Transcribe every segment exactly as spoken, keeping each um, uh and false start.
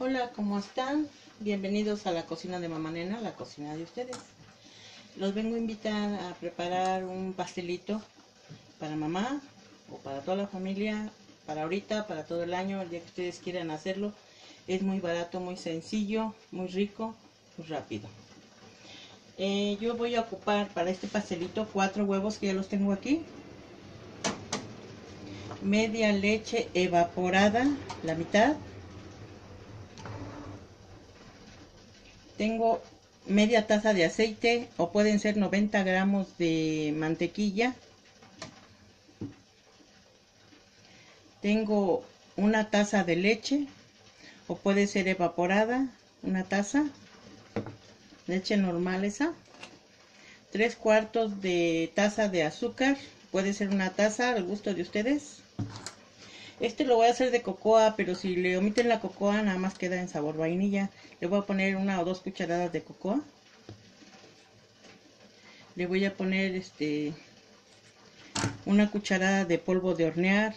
Hola, ¿cómo están? Bienvenidos a la cocina de Mamá Nena, la cocina de ustedes. Los vengo a invitar a preparar un pastelito para mamá o para toda la familia, para ahorita, para todo el año, el día que ustedes quieran hacerlo. Es muy barato, muy sencillo, muy rico, muy rápido. Eh, yo voy a ocupar para este pastelito cuatro huevos que ya los tengo aquí. Media leche evaporada, la mitad. Tengo media taza de aceite o pueden ser noventa gramos de mantequilla. Tengo una taza de leche o puede ser evaporada, una taza, leche normal esa. Tres cuartos de taza de azúcar, puede ser una taza al gusto de ustedes. Este lo voy a hacer de cocoa, pero si le omiten la cocoa nada más queda en sabor vainilla. Le voy a poner una o dos cucharadas de cocoa. Le voy a poner este una cucharada de polvo de hornear.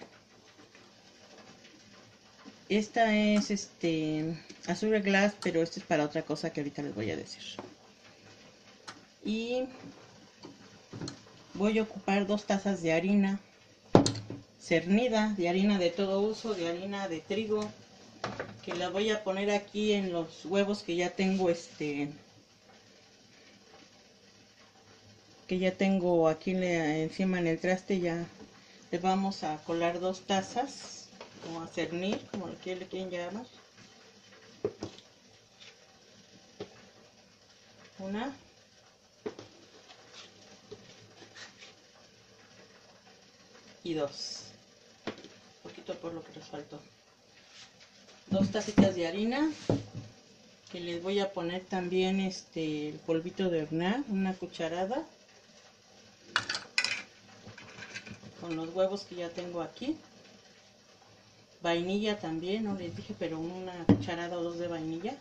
Esta es este azúcar glass, pero esto es para otra cosa que ahorita les voy a decir. Y voy a ocupar dos tazas de harina cernida, de harina de todo uso, de harina de trigo, que la voy a poner aquí en los huevos que ya tengo este que ya tengo aquí encima en el traste. Ya le vamos a colar dos tazas o a cernir, como le quieren llamar. Una y dos, un poquito por lo que les faltó. Dos tacitas de harina, que les voy a poner también este el polvito de hornear, una cucharada, con los huevos que ya tengo aquí. Vainilla también, no les dije, pero una cucharada o dos de vainilla.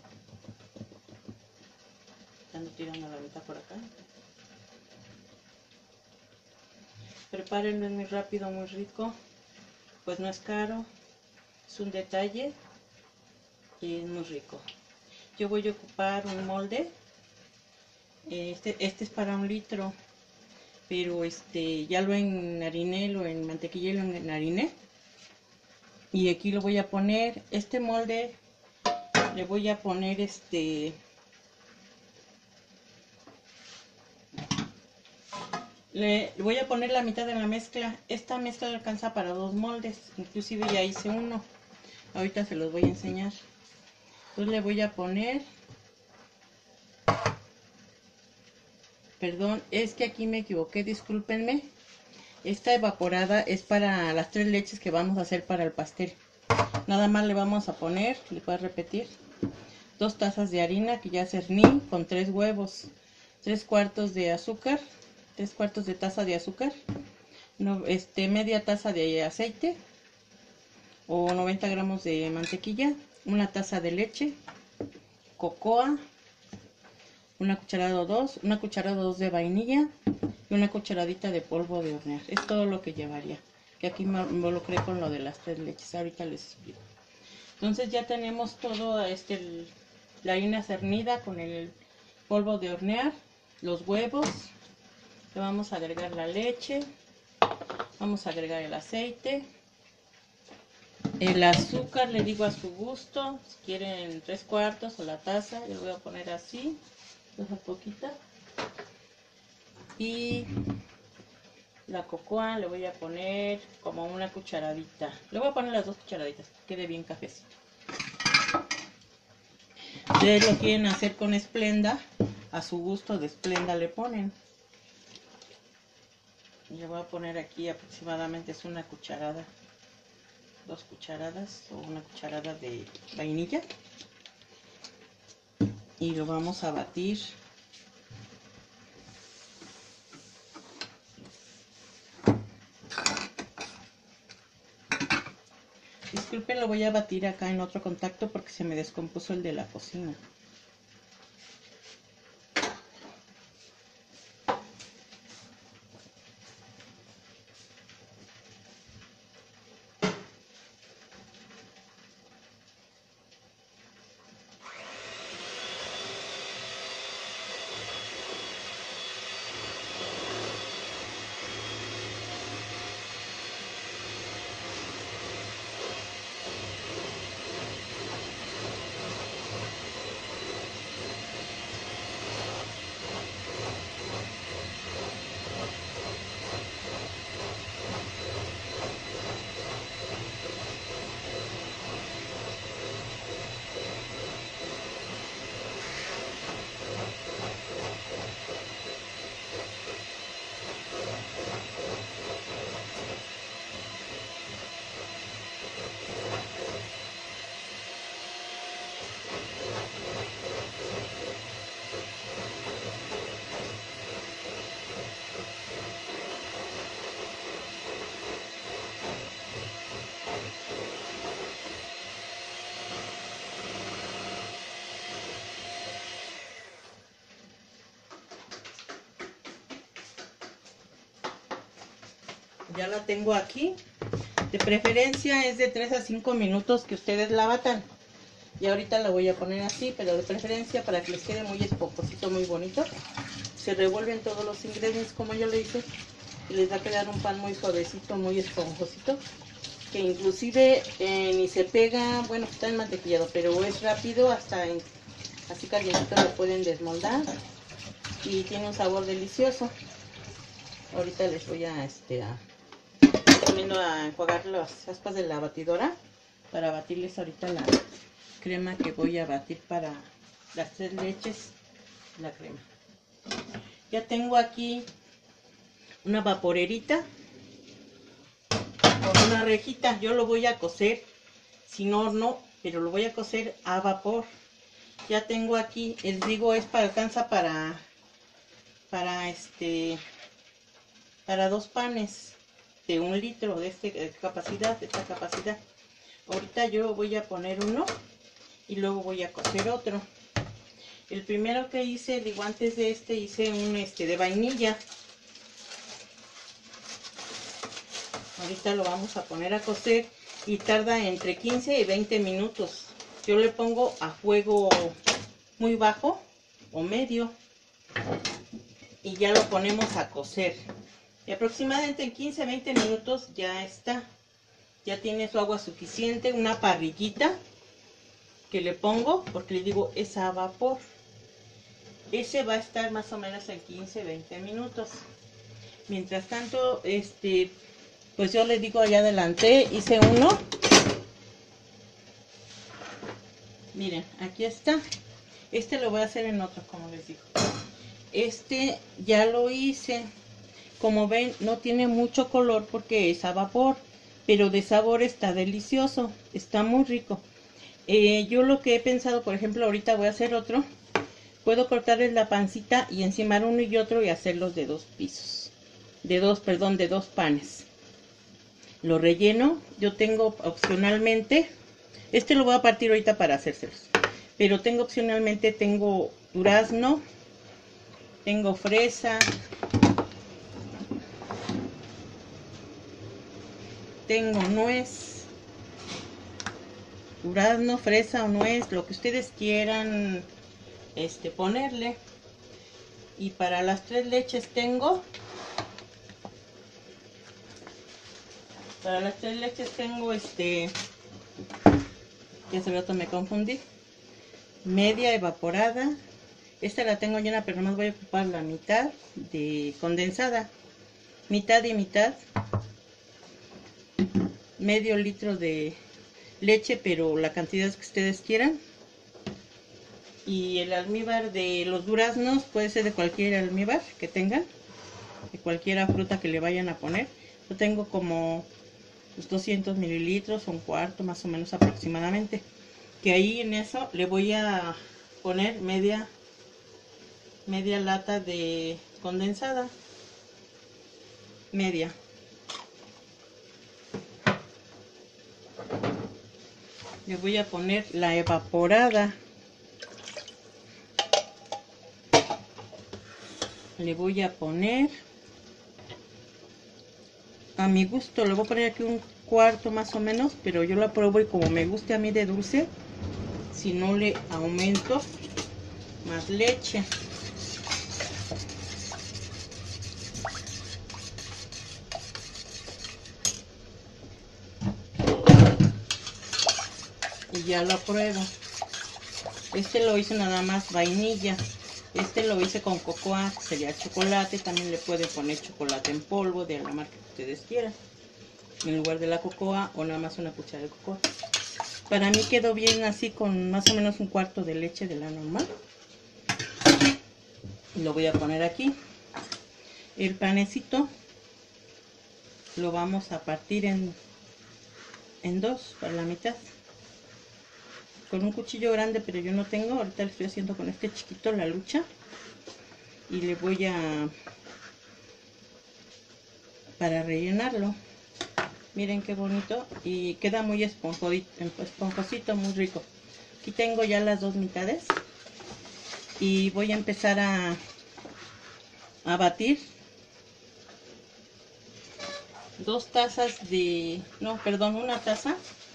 Ando tirando la mitad por acá. Prepárenlo, es muy rápido, muy rico, pues no es caro, es un detalle y es muy rico. Yo voy a ocupar un molde. Este, este es para un litro, pero este ya lo enhariné, lo en mantequilla lo enhariné. Y aquí lo voy a poner, este molde, le voy a poner este, le voy a poner la mitad de la mezcla. Esta mezcla alcanza para dos moldes, inclusive ya hice uno, ahorita se los voy a enseñar. Entonces le voy a poner, perdón, es que aquí me equivoqué, discúlpenme. Esta evaporada es para las tres leches que vamos a hacer para el pastel. Nada más le vamos a poner, le puedo repetir, dos tazas de harina que ya cerní con tres huevos, tres cuartos de azúcar, tres cuartos de taza de azúcar, no, este, media taza de aceite o noventa gramos de mantequilla, una taza de leche, cocoa, una cucharada o dos, una cucharada o dos de vainilla y una cucharadita de polvo de hornear. Es todo lo que llevaría, que aquí me involucré con lo de las tres leches, ahorita les explico. Entonces ya tenemos todo este, el, la harina cernida con el polvo de hornear, los huevos, le vamos a agregar la leche, vamos a agregar el aceite, el azúcar le digo a su gusto, si quieren tres cuartos o la taza, yo lo voy a poner así, dejo poquita, y la cocoa le voy a poner como una cucharadita, le voy a poner las dos cucharaditas, que quede bien cafecito. Ustedes lo quieren hacer con esplenda, a su gusto de esplenda le ponen. Le voy a poner aquí aproximadamente es una cucharada, dos cucharadas o una cucharada de vainilla. Y lo vamos a batir. Disculpen, lo voy a batir acá en otro contacto porque se me descompuso el de la cocina. ya la tengo aquí. De preferencia es de tres a cinco minutos que ustedes la batan. Y ahorita la voy a poner así, pero de preferencia para que les quede muy esponjosito, muy bonito. Se revuelven todos los ingredientes como yo le hice y les va a quedar un pan muy suavecito, muy esponjosito, que inclusive eh, ni se pega. Bueno, está enmantequillado, pero es rápido, hasta en, así calientito lo pueden desmoldar y tiene un sabor delicioso. Ahorita les voy a este a, poniendo a enjuagar las aspas de la batidora para batirles ahorita la crema que voy a batir para las tres leches, la crema. Ya tengo aquí una vaporerita con una rejita. Yo lo voy a cocer sin horno, pero lo voy a cocer a vapor. Ya tengo aquí, les digo, es para, alcanza para para este para dos panes de un litro de este capacidad, de esta capacidad. Ahorita yo voy a poner uno y luego voy a cocer otro. El primero que hice, digo, antes de este hice un este de vainilla. Ahorita lo vamos a poner a cocer y tarda entre quince y veinte minutos. Yo le pongo a fuego muy bajo o medio y ya lo ponemos a cocer. Y aproximadamente en quince a veinte minutos ya está. Ya tiene su agua suficiente, una parrillita que le pongo, porque le digo es a vapor. Ese va a estar más o menos en quince a veinte minutos. Mientras tanto, este, pues yo les digo, ya adelanté, hice uno. Miren, aquí está. Este lo voy a hacer en otro, como les digo. Este ya lo hice. Como ven, no tiene mucho color porque es a vapor, pero de sabor está delicioso, está muy rico. Eh, yo lo que he pensado, por ejemplo, ahorita voy a hacer otro. Puedo cortarles la pancita y encimar uno y otro y hacerlos de dos pisos. De dos, perdón, de dos panes. Lo relleno. Yo tengo opcionalmente, este lo voy a partir ahorita para hacérselos. Pero tengo opcionalmente, tengo durazno, tengo fresa, tengo nuez, durazno, fresa o nuez, lo que ustedes quieran este ponerle. Y para las tres leches tengo para las tres leches tengo este, ya hace rato me confundí, media evaporada. Esta la tengo llena, pero nomás voy a ocupar la mitad de condensada, mitad y mitad. Medio litro de leche, pero la cantidad que ustedes quieran. Y el almíbar de los duraznos puede ser de cualquier almíbar que tengan, de cualquier fruta que le vayan a poner. Yo tengo como pues, doscientos mililitros, un cuarto más o menos aproximadamente. Que ahí en eso le voy a poner media media lata de condensada, media. Le voy a poner la evaporada. Le voy a poner a mi gusto, le voy a poner aquí un cuarto más o menos, pero yo la pruebo y como me guste a mí de dulce, si no le aumento más leche. Y ya lo pruebo. Este lo hice nada más vainilla. Este lo hice con cocoa, que sería chocolate. También le pueden poner chocolate en polvo de la marca que ustedes quieran, en lugar de la cocoa, o nada más una cuchara de cocoa. Para mí quedó bien así, con más o menos un cuarto de leche de la normal. Lo voy a poner aquí. El panecito lo vamos a partir en, en dos, para la mitad. Con un cuchillo grande, pero yo no tengo. Ahorita le estoy haciendo con este chiquito la lucha. Y le voy a... para rellenarlo. Miren qué bonito. Y queda muy esponjosito, muy rico. Aquí tengo ya las dos mitades. Y voy a empezar a, a batir. dos tazas de, no, perdón, una taza,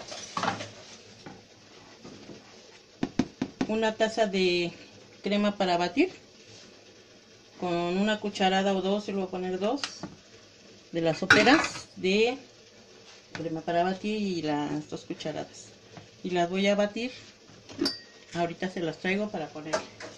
una taza de crema para batir, con una cucharada o dos, le voy a poner dos, de las soperas de crema para batir y las dos cucharadas. Y las voy a batir, ahorita se las traigo para poner.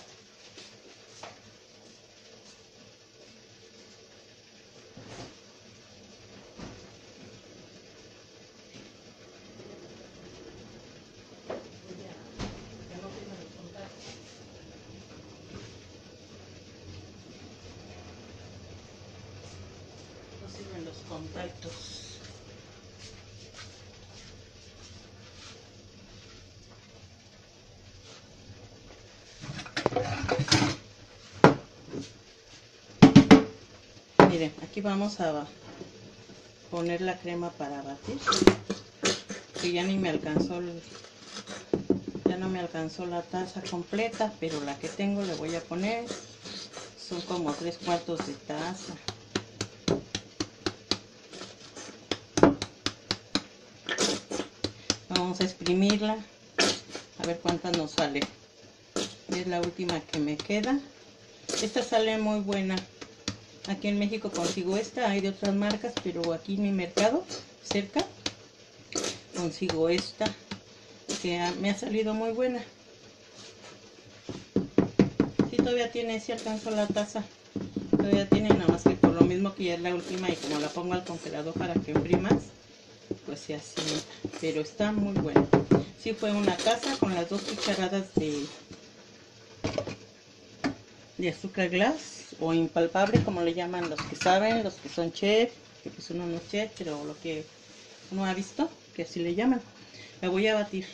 En los contactos. Miren, aquí vamos a poner la crema para batir, que ya ni me alcanzó el, ya no me alcanzó la taza completa, pero la que tengo le voy a poner, son como tres cuartos de taza. Vamos a exprimirla, a ver cuántas nos sale. Es la última que me queda. Esta sale muy buena. Aquí en México consigo esta, hay de otras marcas, pero aquí en mi mercado, cerca, consigo esta, que me ha salido muy buena. Sí, todavía tiene, si alcanzó la taza. Todavía tiene, nada más que por lo mismo que ya es la última y como la pongo al congelador para que imprimas, pues se asienta, pero está muy buena. Sí, fue una taza con las dos cucharadas de, de azúcar glass o impalpable, como le llaman los que saben, los que son chef, que pues uno no es chef, pero lo que uno ha visto, que así le llaman. La voy a batir.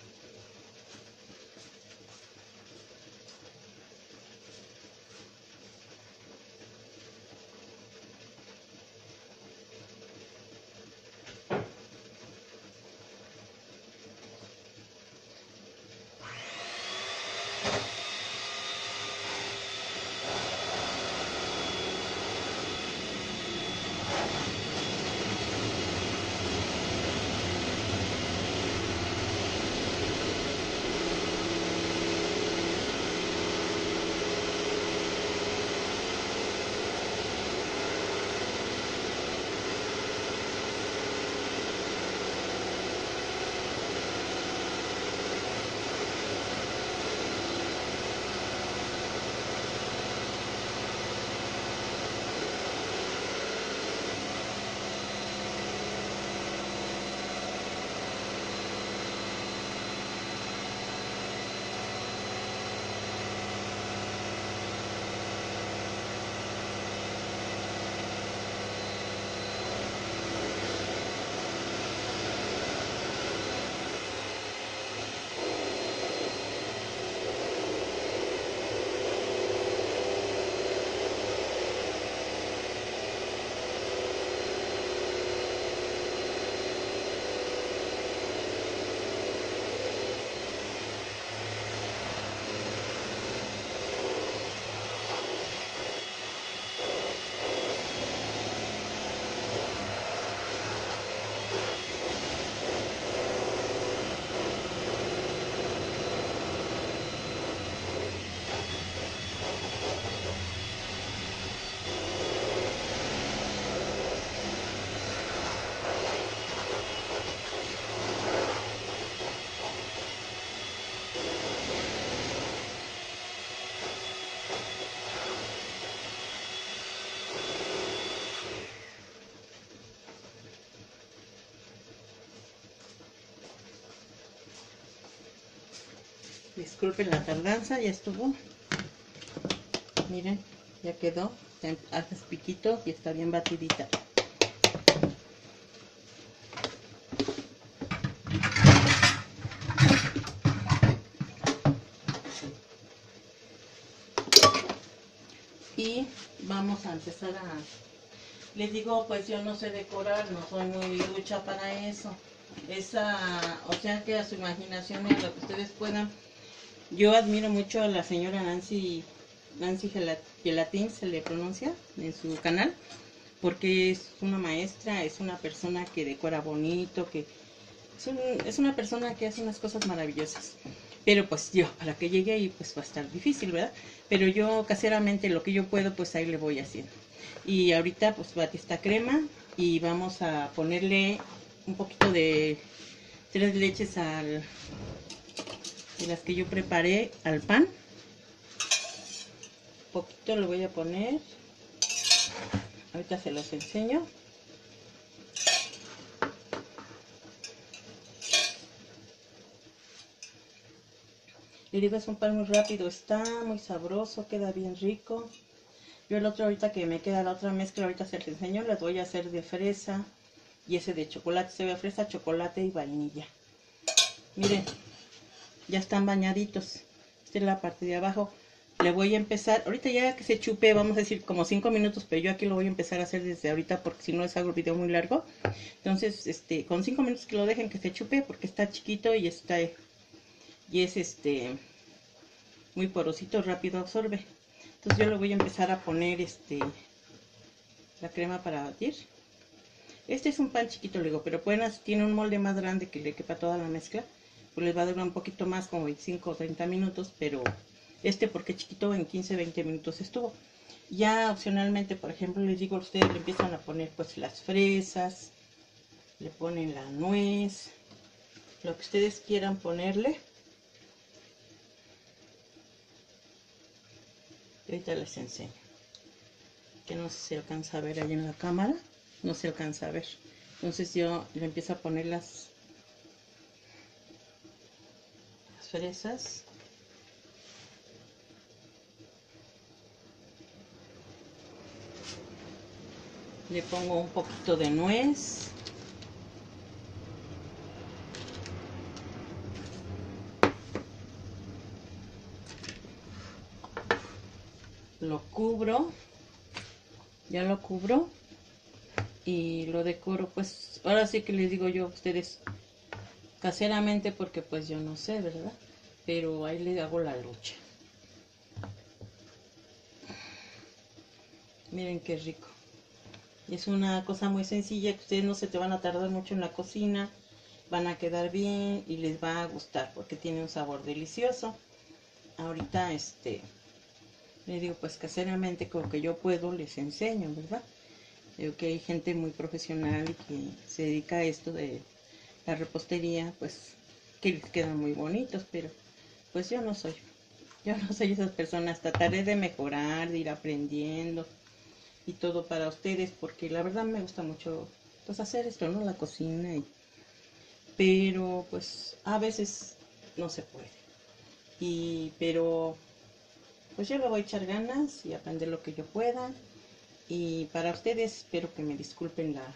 Disculpen la tardanza, ya estuvo. Miren, ya quedó. Haces piquito y está bien batidita. Y vamos a empezar a... Les digo, pues yo no sé decorar, no soy muy ducha para eso. Esa, o sea que a su imaginación y a lo que ustedes puedan. Yo admiro mucho a la señora Nancy, Nancy Gelatin, se le pronuncia en su canal, porque es una maestra, es una persona que decora bonito, que es, un, es una persona que hace unas cosas maravillosas. Pero pues yo, para que llegue ahí, pues va a estar difícil, ¿verdad? Pero yo caseramente lo que yo puedo, pues ahí le voy haciendo. Y ahorita pues batí esta crema y vamos a ponerle un poquito de tres leches al, de las que yo preparé al pan. Un poquito le voy a poner. Ahorita se los enseño. Le digo, es un pan muy rápido, está muy sabroso, queda bien rico. Yo el otro ahorita que me queda la otra mezcla, ahorita se les enseño, les voy a hacer de fresa y ese de chocolate, se ve fresa, chocolate y vainilla. Miren, ya están bañaditos. Esta es la parte de abajo. Le voy a empezar, ahorita ya que se chupe, vamos a decir como cinco minutos, pero yo aquí lo voy a empezar a hacer desde ahorita porque si no les hago el video muy largo. Entonces, este, con cinco minutos que lo dejen que se chupe porque está chiquito y está y es este muy porosito, rápido absorbe. Entonces yo le voy a empezar a poner este la crema para batir. Este es un pan chiquito, le digo, pero apenas tiene un molde más grande que le quepa toda la mezcla, pues les va a durar un poquito más, como veinticinco o treinta minutos, pero este porque chiquito en quince veinte minutos estuvo. Ya opcionalmente, por ejemplo, les digo, ustedes le empiezan a poner pues las fresas, le ponen la nuez, lo que ustedes quieran ponerle. Ahorita les enseño, que no sé si se alcanza a ver ahí en la cámara, no se alcanza a ver. Entonces yo le empiezo a poner las, las fresas. Le pongo un poquito de nuez. Lo cubro, ya lo cubro y lo decoro, pues ahora sí que les digo yo a ustedes caseramente porque pues yo no sé, ¿verdad? Pero ahí le hago la lucha. Miren qué rico. Es una cosa muy sencilla que ustedes no se te van a tardar mucho en la cocina, van a quedar bien y les va a gustar porque tiene un sabor delicioso. Ahorita este les digo, pues caseramente con lo que yo puedo les enseño, ¿verdad? Digo que hay gente muy profesional y que se dedica a esto de la repostería, pues que les quedan muy bonitos, pero pues yo no soy, yo no soy esas personas. Trataré de mejorar, de ir aprendiendo y todo para ustedes, porque la verdad me gusta mucho pues hacer esto, ¿no? La cocina, y, pero pues a veces no se puede. Y pero pues yo le voy a echar ganas y aprender lo que yo pueda. Y para ustedes espero que me disculpen la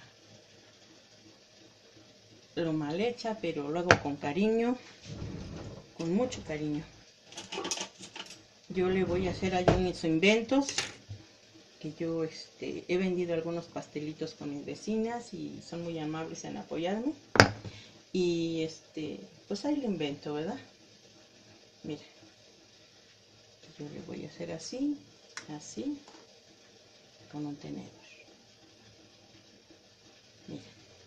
lo mal hecha, pero lo hago con cariño, con mucho cariño. Yo le voy a hacer ahí mis inventos, que yo este, he vendido algunos pastelitos con mis vecinas y son muy amables en apoyarme. Y este, pues ahí lo invento, ¿verdad? Mira, yo le voy a hacer así, así, con un tenedor. Mira.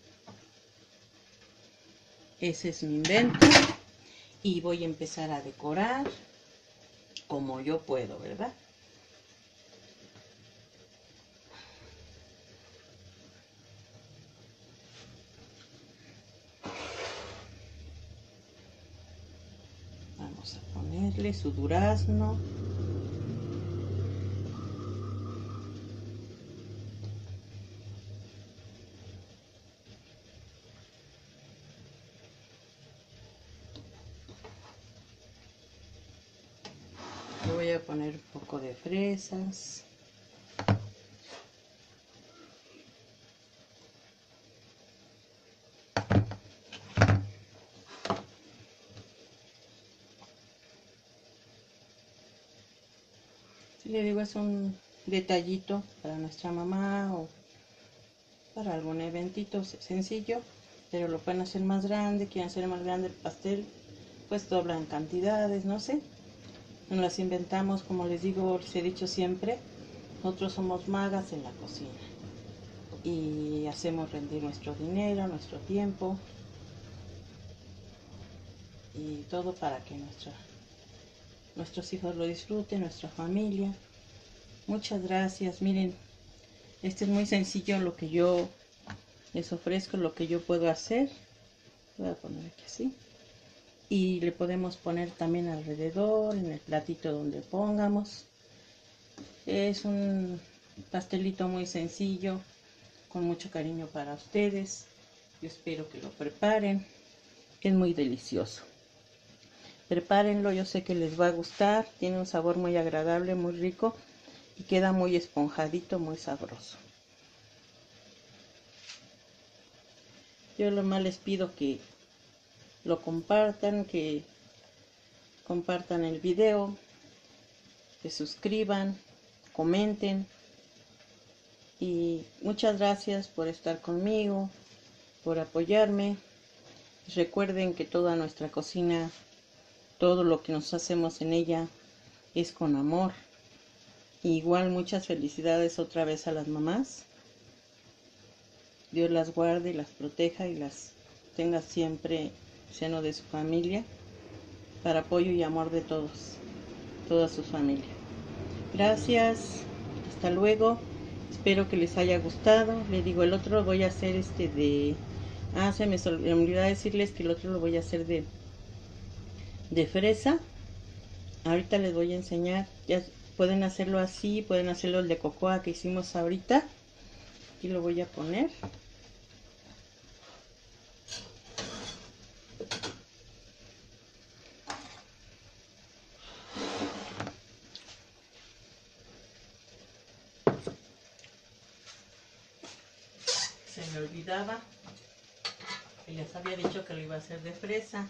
Ese es mi invento y voy a empezar a decorar como yo puedo, ¿verdad? Vamos a ponerle su durazno. Le voy a poner un poco de fresas. Si le digo, es un detallito para nuestra mamá o para algún eventito sencillo, pero lo pueden hacer más grande, quieren hacer más grande el pastel, pues doblan cantidades, no sé. Nos las inventamos, como les digo, les he dicho siempre, nosotros somos magas en la cocina. y hacemos rendir nuestro dinero, nuestro tiempo y todo para que nuestra, nuestros hijos lo disfruten, nuestra familia. Muchas gracias. Miren, este es muy sencillo lo que yo les ofrezco, lo que yo puedo hacer. Voy a poner aquí así. Y le podemos poner también alrededor, en el platito donde pongamos. Es un pastelito muy sencillo, con mucho cariño para ustedes. Yo espero que lo preparen. Es muy delicioso. Prepárenlo, yo sé que les va a gustar. Tiene un sabor muy agradable, muy rico. Y queda muy esponjadito, muy sabroso. Yo lo más les pido que lo compartan, que compartan el video, que suscriban, comenten. Y muchas gracias por estar conmigo, por apoyarme. Recuerden que toda nuestra cocina, todo lo que nos hacemos en ella es con amor. Igual muchas felicidades otra vez a las mamás. Dios las guarde y las proteja y las tenga siempre en el seno de su familia, para apoyo y amor de todos, toda su familia. Gracias, hasta luego. Espero que les haya gustado. Les digo, el otro voy a hacer este de... Ah, se me olvidó decirles que el otro lo voy a hacer de, de fresa. Ahorita les voy a enseñar. Ya pueden hacerlo así, pueden hacerlo el de cocoa que hicimos ahorita. Aquí lo voy a poner. Se me olvidaba que les había dicho que lo iba a hacer de fresa.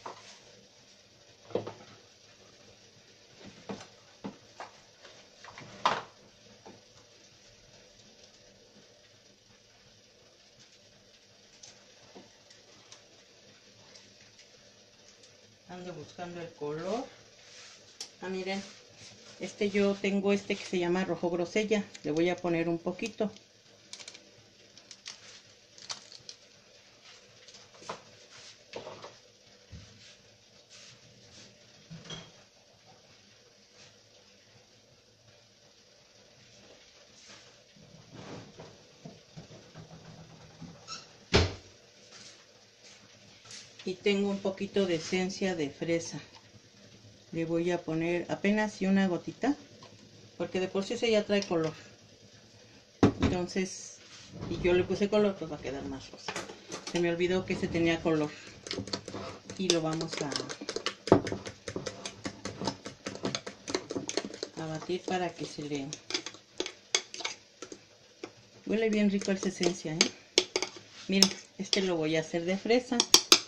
Ando buscando el color. Ah, miren, este yo tengo este que se llama rojo grosella. Le voy a poner un poquito. Y tengo un poquito de esencia de fresa. Le voy a poner apenas y una gotita, porque de por sí ese ya trae color. Entonces, y yo le puse color, pues va a quedar más rosa. Se me olvidó que ese tenía color. Y lo vamos a, a batir para que se le... Huele bien rico esa esencia, ¿eh? Miren, este lo voy a hacer de fresa.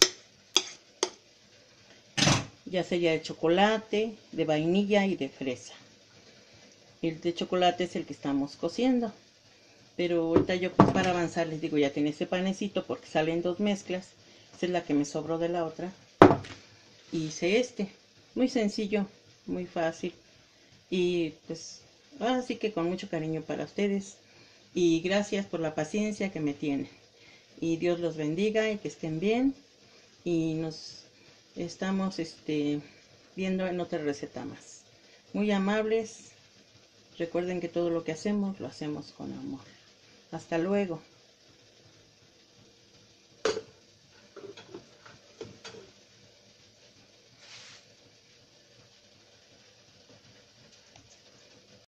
Ya sea de chocolate, de vainilla y de fresa. El de chocolate es el que estamos cociendo. Pero ahorita yo para avanzar les digo, ya tiene ese panecito porque salen dos mezclas. Esta es la que me sobró de la otra. Y hice este. Muy sencillo, muy fácil. Y pues así que con mucho cariño para ustedes. Y gracias por la paciencia que me tienen. Y Dios los bendiga y que estén bien. Y nos estamos este, viendo en otra receta más. Muy amables. Recuerden que todo lo que hacemos, lo hacemos con amor. Hasta luego.